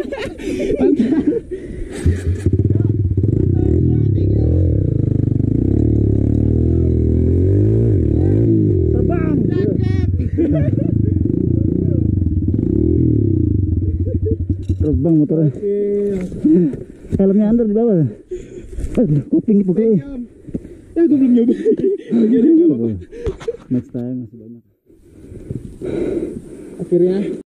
Terbang. Terbang motornya. Helmnya under di bawah. Kuping pokoknya. Ya gue belum nyoba. Next time masih banyak. Akhirnya